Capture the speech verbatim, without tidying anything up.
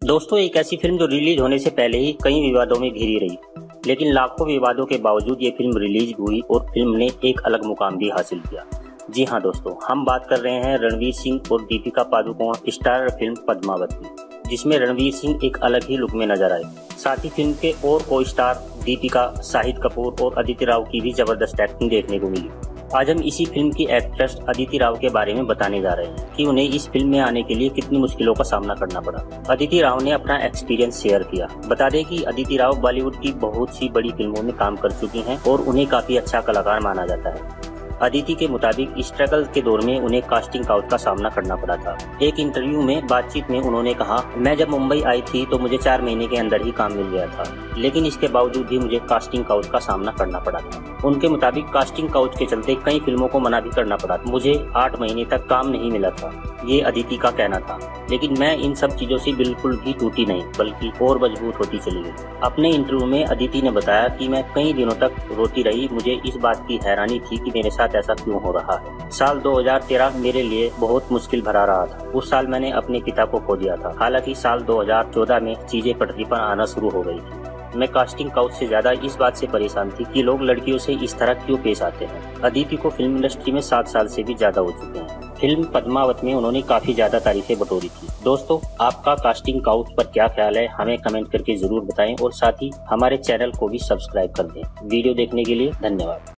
दोस्तों, एक ऐसी फिल्म जो रिलीज होने से पहले ही कई विवादों में घिरी रही, लेकिन लाखों विवादों के बावजूद ये फिल्म रिलीज हुई और फिल्म ने एक अलग मुकाम भी हासिल किया। जी हाँ दोस्तों, हम बात कर रहे हैं रणवीर सिंह और दीपिका पादुकोण स्टारर फिल्म पद्मावत की, जिसमें रणवीर सिंह एक अलग ही लुक में नजर आए। साथ ही फिल्म के और को स्टार दीपिका, शाहिद कपूर और अदिति राव की भी जबरदस्त एक्टिंग देखने को मिली। आज हम इसी फिल्म की एक्ट्रेस अदिति राव के बारे में बताने जा रहे हैं कि उन्हें इस फिल्म में आने के लिए कितनी मुश्किलों का सामना करना पड़ा। अदिति राव ने अपना एक्सपीरियंस शेयर किया। बता दें कि अदिति राव बॉलीवुड की बहुत सी बड़ी फिल्मों में काम कर चुकी हैं और उन्हें काफी अच्छा कलाकार माना जाता है। अदिति के मुताबिक स्ट्रगल के दौर में उन्हें कास्टिंग काउच का सामना करना पड़ा था। एक इंटरव्यू में बातचीत में उन्होंने कहा, मैं जब मुंबई आई थी तो मुझे चार महीने के अंदर ही काम मिल गया था, लेकिन इसके बावजूद भी मुझे कास्टिंग काउच का सामना करना पड़ा था। उनके मुताबिक कास्टिंग काउच के चलते कई फिल्मों को मना भी करना पड़ा था। मुझे आठ महीने तक काम नहीं मिला था, ये अदिति का कहना था। लेकिन मैं इन सब चीजों से बिल्कुल भी टूटी नहीं, बल्कि और मजबूत होती चली गई। अपने इंटरव्यू में अदिति ने बताया कि मैं कई दिनों तक रोती रही। मुझे इस बात की हैरानी थी कि मेरे साथ ऐसा क्यों हो रहा है। साल दो हज़ार तेरह मेरे लिए बहुत मुश्किल भरा रहा था। उस साल मैंने अपने पिता को खो दिया था। हालांकि साल दो हज़ार चौदह में चीजें पटरी पर आना शुरू हो गई थी। मैं कास्टिंग काउच से ज्यादा इस बात से परेशान थी कि लोग लड़कियों से इस तरह क्यों पेश आते हैं। अदिति को फिल्म इंडस्ट्री में सात साल से भी ज्यादा हो चुके हैं। फिल्म पद्मावत में उन्होंने काफी ज्यादा तारीफें बटोरी थी। दोस्तों, आपका कास्टिंग काउच पर क्या ख्याल है, हमें कमेंट करके जरूर बताएं और साथ ही हमारे चैनल को भी सब्सक्राइब कर दें। वीडियो देखने के लिए धन्यवाद।